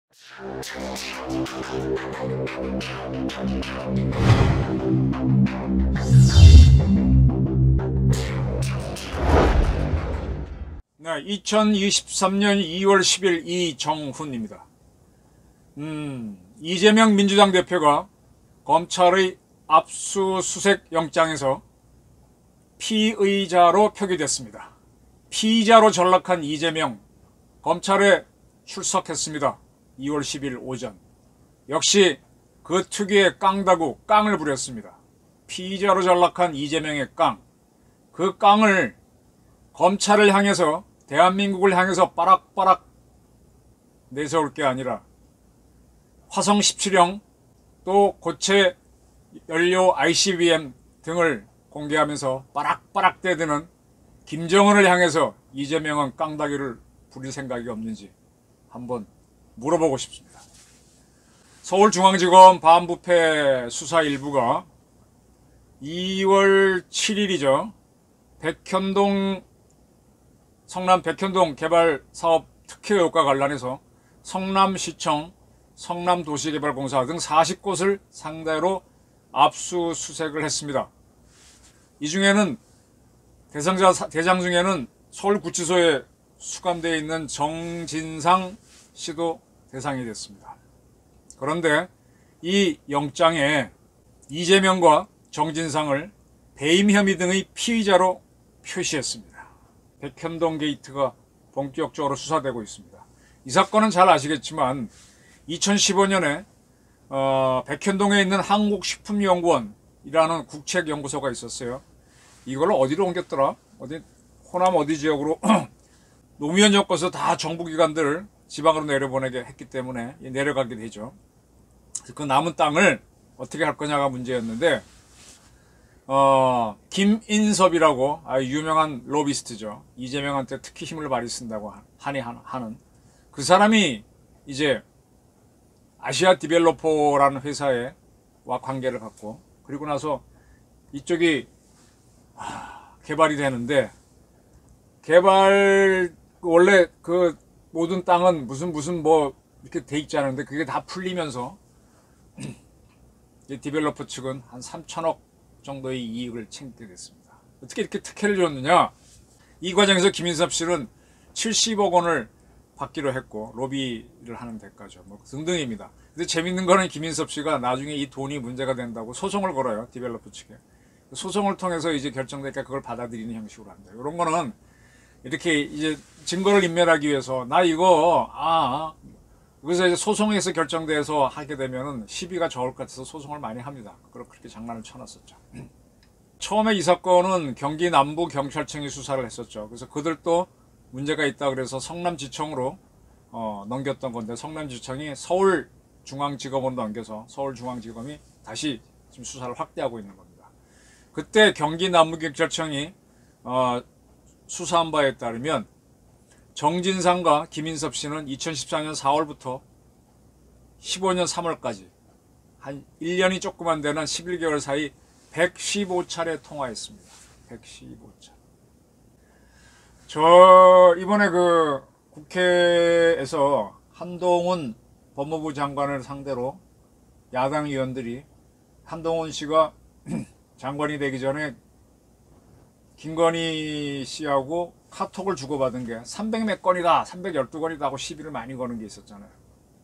네, 2023년 2월 10일 이정훈입니다. 이재명 민주당 대표가 검찰의 압수수색 영장에서 피의자로 표기됐습니다. 피의자로 전락한 이재명, 검찰에 출석했습니다. 2월 10일 오전. 역시 그 특유의 깡다구, 깡을 부렸습니다. 피의자로 전락한 이재명의 깡. 그 깡을 검찰을 향해서, 대한민국을 향해서 빠락빠락 내세울 게 아니라 화성 17형 또 고체 연료 ICBM 등을 공개하면서 빠락빠락 대드는 김정은을 향해서 이재명은 깡다귀를 부릴 생각이 없는지 한번 물어보고 싶습니다. 서울중앙지검 반부패 수사 일부가 2월 7일이죠. 성남 백현동 개발사업 특혜 의혹과 관련해서 성남시청, 성남도시개발공사 등 40곳을 상대로 압수수색을 했습니다. 이 중에는 대상 중에는 서울구치소에 수감되어 있는 정진상 씨도 대상이 됐습니다. 그런데 이 영장에 이재명과 정진상을 배임 혐의 등의 피의자로 표시했습니다. 백현동 게이트가 본격적으로 수사되고 있습니다. 이 사건은 잘 아시겠지만 2015년에 백현동에 있는 한국식품연구원이라는 국책연구소가 있었어요. 이걸 어디로 옮겼더라? 호남 어디 지역으로 노무현 정권에서 다 정부기관들을 지방으로 내려보내게 했기 때문에 내려가게 되죠. 그 남은 땅을 어떻게 할 거냐가 문제였는데 김인섭이라고 유명한 로비스트죠. 이재명한테 특히 힘을 많이 쓴다고 하는 그 사람이 이제 아시아 디벨로퍼라는 회사와 관계를 갖고, 그리고 나서 이쪽이 개발이 되는데, 원래 그 모든 땅은 무슨 뭐 이렇게 돼 있지 않은데 그게 다 풀리면서 디벨로퍼 측은 한 3천억 정도의 이익을 챙기게 됐습니다. 어떻게 이렇게 특혜를 줬느냐? 이 과정에서 김인섭 씨는 70억 원을 받기로 했고, 로비를 하는 대가죠. 뭐 등등입니다. 근데 재밌는 거는 김인섭 씨가 나중에 이 돈이 문제가 된다고 소송을 걸어요. 디벨로퍼 측에. 소송을 통해서 이제 결정되니까 그걸 받아들이는 형식으로 한다. 이런 거는 이렇게 이제 증거를 인멸하기 위해서 그래서 이제 소송에서 결정돼서 하게 되면은 시비가 적을 것 같아서 소송을 많이 합니다. 그렇게 장난을 쳐놨었죠. 처음에 이 사건은 경기 남부 경찰청이 수사를 했었죠. 그래서 그들도 문제가 있다 그래서 성남지청으로 넘겼던 건데, 성남지청이 서울중앙지검으로 넘겨서 서울중앙지검이 다시 지금 수사를 확대하고 있는 겁니다. 그때 경기 남부경찰청이 수사한 바에 따르면 정진상과 김인섭 씨는 2014년 4월부터 15년 3월까지 한 1년이 조금 되는 11개월 사이 115차례 통화했습니다. 115차례. 이번에 그 국회에서 한동훈 법무부 장관을 상대로 야당 의원들이 한동훈 씨가 장관이 되기 전에 김건희 씨하고 카톡을 주고받은 게 300몇 건이다, 312건이다 하고 시비를 많이 거는 게 있었잖아요.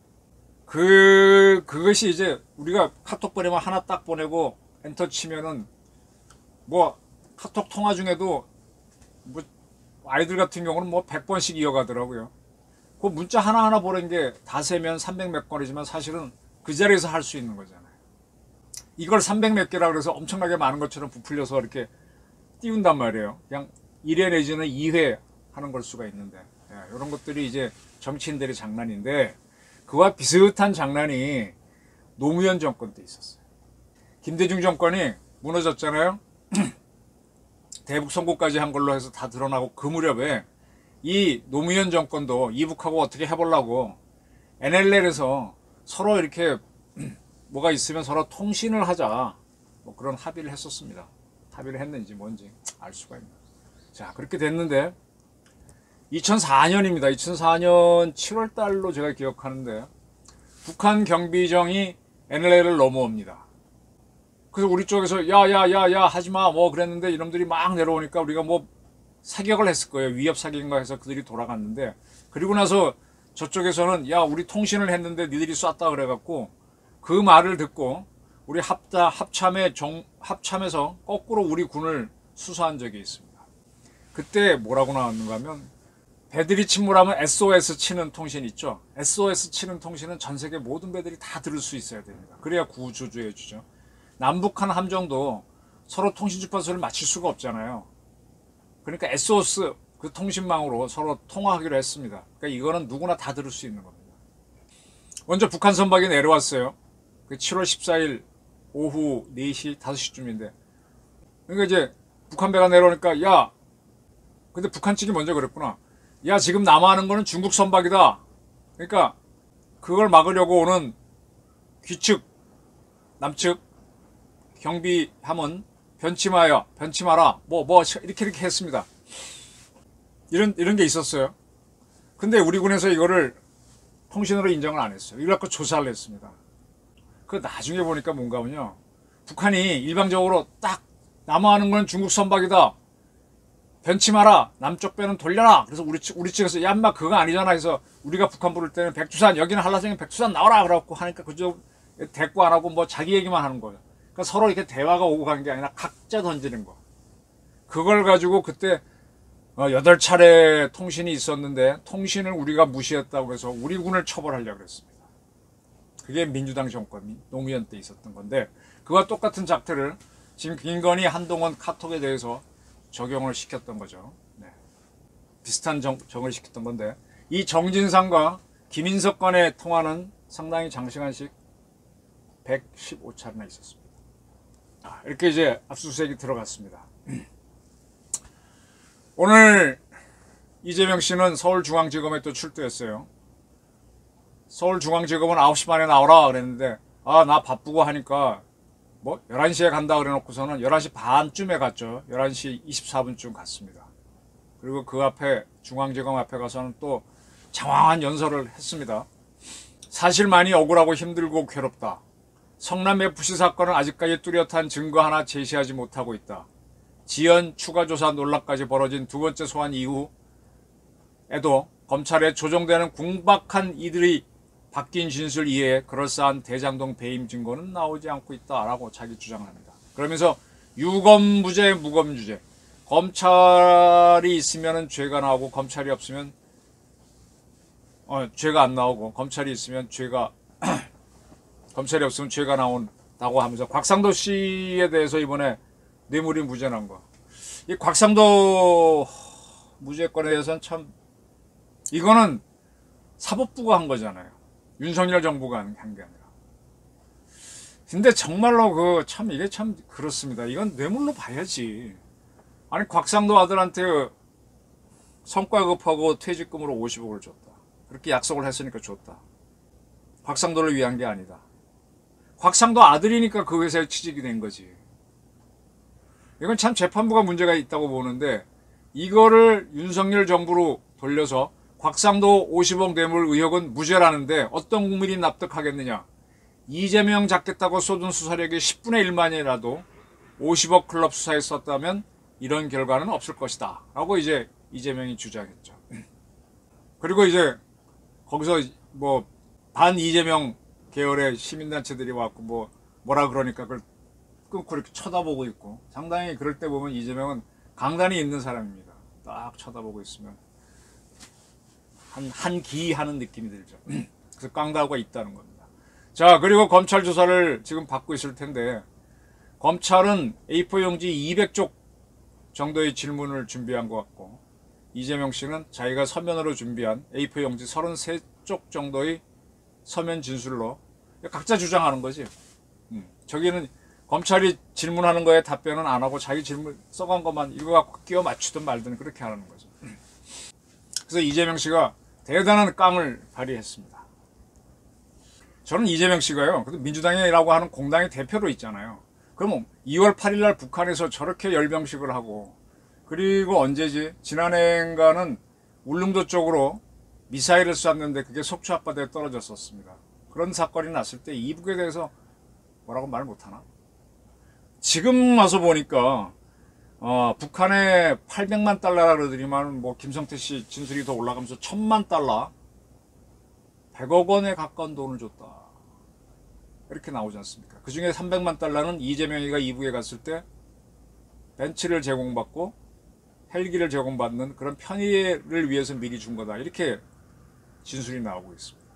그것이 이제 우리가 카톡 보내면 하나 딱 보내고 엔터 치면은 뭐 카톡 통화 중에도 뭐 아이들 같은 경우는 뭐 100번씩 이어가더라고요. 그 문자 하나하나 보낸 게 다 세면 300몇 건이지만 사실은 그 자리에서 할 수 있는 거잖아요. 이걸 300몇 개라 그래서 엄청나게 많은 것처럼 부풀려서 이렇게 띄운단 말이에요. 그냥 1회 내지는 2회 하는 걸 수가 있는데, 이런 것들이 이제 정치인들의 장난인데, 그와 비슷한 장난이 노무현 정권 때 있었어요. 김대중 정권이 무너졌잖아요. 대북 선거까지 한 걸로 해서 다 드러나고, 그 무렵에 이 노무현 정권도 이북하고 어떻게 해보려고 NLL에서 서로 이렇게 뭐가 있으면 서로 통신을 하자, 뭐 그런 합의를 했었습니다. 합의를 했는지 뭔지 알 수가 있나요. 자, 그렇게 됐는데 2004년입니다. 2004년 7월 달로 제가 기억하는데, 북한 경비정이 NLL을 넘어옵니다. 그래서 우리 쪽에서 야야야야 하지마 뭐 그랬는데 이놈들이 막 내려오니까 우리가 뭐 사격을 했을 거예요. 위협 사격인가 해서 그들이 돌아갔는데, 그리고 나서 저쪽에서는 야 우리 통신을 했는데 니들이 쐈다 그래갖고 그 말을 듣고 우리 합참에서 거꾸로 우리 군을 수사한 적이 있습니다. 그때 뭐라고 나왔는가 하면, 배들이 침몰하면 SOS 치는 통신 있죠. SOS 치는 통신은 전 세계 모든 배들이 다 들을 수 있어야 됩니다. 그래야 구조조해 주죠. 남북한 함정도 서로 통신 주파수를 맞출 수가 없잖아요. 그러니까 SOS 그 통신망으로 서로 통화하기로 했습니다. 그러니까 이거는 누구나 다 들을 수 있는 겁니다. 먼저 북한 선박이 내려왔어요. 그 7월 14일 오후 4시, 5시쯤인데. 그러니까 이제 북한 배가 내려오니까 야, 근데 북한 측이 먼저 그랬구나. 야, 지금 남하하는 거는 중국 선박이다. 그러니까 그걸 막으려고 오는 귀측, 남측 경비함은 변치 마라. 이렇게 했습니다. 이런 게 있었어요. 근데 우리 군에서 이거를 통신으로 인정을 안 했어요. 이걸 갖고 조사를 했습니다. 그 나중에 보니까 뭔가 하면요, 북한이 일방적으로 딱 남하하는 건 중국 선박이다. 변치 마라. 남쪽 배는 돌려라. 그래서 우리 측에서 야 인마 그거 아니잖아 해서 우리가 북한 부를 때는 백두산, 여기는 한라산에 백두산 나와라 그래갖고 하니까 그저 대꾸 안 하고 뭐 자기 얘기만 하는 거예요. 그러니까 서로 이렇게 대화가 오고 간 게 아니라 각자 던지는 거. 그걸 가지고 그때 8차례 통신이 있었는데 통신을 우리가 무시했다고 해서 우리 군을 처벌하려고 했습니다. 그게 민주당 정권, 노무현 때 있었던 건데, 그와 똑같은 작태를 지금 김건희, 한동훈 카톡에 대해서 적용을 시켰던 거죠. 네. 비슷한 정을 시켰던 건데, 이 정진상과 김인석 간의 통화는 상당히 장시간씩 115차례나 있었습니다. 이렇게 이제 압수수색이 들어갔습니다. 오늘 이재명 씨는 서울중앙지검에 또 출두했어요. 서울중앙지검은 9시 반에 나오라 그랬는데, 나 바쁘고 하니까 뭐 11시에 간다 그래 놓고서는 11시 반쯤에 갔죠. 11시 24분쯤 갔습니다. 그리고 그 앞에 중앙지검 앞에 가서는 또 장황한 연설을 했습니다. 사실만이 억울하고 힘들고 괴롭다. 성남 FC 사건은 아직까지 뚜렷한 증거 하나 제시하지 못하고 있다. 지연 추가조사 논란까지 벌어진 두 번째 소환 이후에도 검찰에 조정되는 궁박한 이들이 바뀐 진술 이외에 그럴싸한 대장동 배임 증거는 나오지 않고 있다라고 자기 주장을 합니다. 그러면서 유검무죄, 무검유죄. 검찰이 있으면 죄가 나오고 검찰이 없으면 죄가 안 나오고, 검찰이 있으면 검찰이 없으면 죄가 나온다고 하면서 곽상도 씨에 대해서 이번에 뇌물이 무죄 난 거. 이 곽상도 무죄권에 대해서는 참, 이거는 사법부가 한 거잖아요. 윤석열 정부가 한 게 아니라. 근데 정말로 이게 참 그렇습니다. 이건 뇌물로 봐야지. 아니, 곽상도 아들한테 성과급하고 퇴직금으로 50억을 줬다. 그렇게 약속을 했으니까 줬다. 곽상도를 위한 게 아니다. 곽상도 아들이니까 그 회사에 취직이 된 거지. 이건 참 재판부가 문제가 있다고 보는데, 이거를 윤석열 정부로 돌려서 곽상도 50억 뇌물 의혹은 무죄라는데 어떤 국민이 납득하겠느냐. 이재명 잡겠다고 쏟은 수사력이 10분의 1만이라도 50억 클럽 수사에 썼다면 이런 결과는 없을 것이다 라고 이제 이재명이 주장했죠. 그리고 이제 거기서 뭐 반 이재명 계열의 시민단체들이 와갖고 뭐라 그러니까 그걸 끊고 이렇게 쳐다보고 있고, 상당히 그럴 때 보면 이재명은 강단이 있는 사람입니다. 딱 쳐다보고 있으면 한기하는 느낌이 들죠. 그래서 깡다구가 있다는 겁니다. 자, 그리고 검찰 조사를 지금 받고 있을 텐데, 검찰은 A4 용지 200쪽 정도의 질문을 준비한 것 같고, 이재명 씨는 자기가 서면으로 준비한 A4 용지 33쪽 정도의 서면 진술로 각자 주장하는 거지. 저기는 검찰이 질문하는 거에 답변은 안 하고 자기 질문 써간 것만 이거 갖고 끼워 맞추든 말든 그렇게 하는 거죠. 그래서 이재명 씨가 대단한 깡을 발휘했습니다. 저는 이재명 씨가요, 민주당이라고 하는 공당의 대표로 있잖아요. 그럼 2월 8일 날 북한에서 저렇게 열병식을 하고, 그리고 언제지? 지난해인가는 울릉도 쪽으로 미사일을 쐈는데 그게 속초 앞바다에 떨어졌었습니다. 그런 사건이 났을 때 이북에 대해서 뭐라고 말 못하나? 지금 와서 보니까 북한에 800만 달러라 그러더니만 뭐 김성태 씨 진술이 더 올라가면서 1000만 달러 100억 원에 가까운 돈을 줬다 이렇게 나오지 않습니까? 그 중에 300만 달러는 이재명이가 이북에 갔을 때 벤츠를 제공받고 헬기를 제공받는 그런 편의를 위해서 미리 준 거다 이렇게 진술이 나오고 있습니다.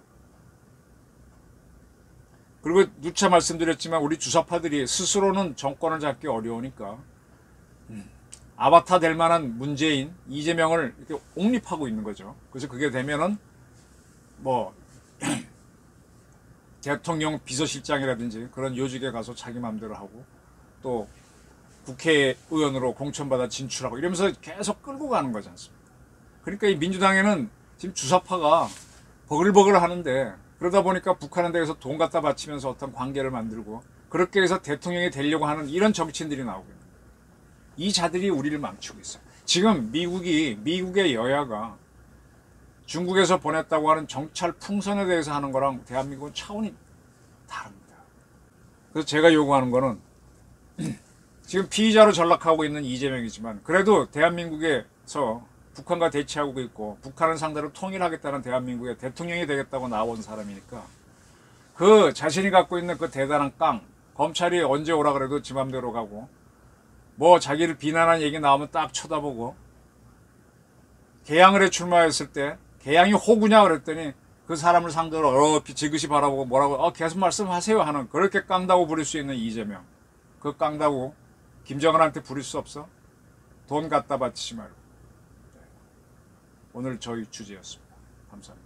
그리고 누차 말씀드렸지만 우리 주사파들이 스스로는 정권을 잡기 어려우니까 아바타 될 만한 문재인, 이재명을 이렇게 옹립하고 있는 거죠. 그래서 그게 되면은 뭐 대통령 비서실장이라든지 그런 요직에 가서 자기 마음대로 하고 또 국회의원으로 공천받아 진출하고 이러면서 계속 끌고 가는 거지 않습니까? 그러니까 이 민주당에는 지금 주사파가 버글버글 하는데 그러다 보니까 북한에 대해서 돈 갖다 바치면서 어떤 관계를 만들고 그렇게 해서 대통령이 되려고 하는 이런 정치인들이 나오고 있는 거예요. 이 자들이 우리를 망치고 있어요. 지금 미국의 여야가 중국에서 보냈다고 하는 정찰 풍선에 대해서 하는 거랑 대한민국은 차원이 다릅니다. 그래서 제가 요구하는 거는 지금 피의자로 전락하고 있는 이재명이지만 그래도 대한민국에서 북한과 대치하고 있고 북한을 상대로 통일하겠다는 대한민국의 대통령이 되겠다고 나온 사람이니까 그 자신이 갖고 있는 그 대단한 깡 검찰이 언제 오라 그래도 지 맘대로 가고 뭐 자기를 비난하는 얘기 나오면 딱 쳐다보고 개항을 해 출마했을 때 개항이 호구냐 그랬더니 그 사람을 상대로 지그시 바라보고 뭐라고 계속 말씀하세요 하는 그렇게 깡다고 부릴 수 있는 이재명 그 깡다고 김정은한테 부릴 수 없어? 돈 갖다 바치지 말고. 오늘 저희 주제였습니다. 감사합니다.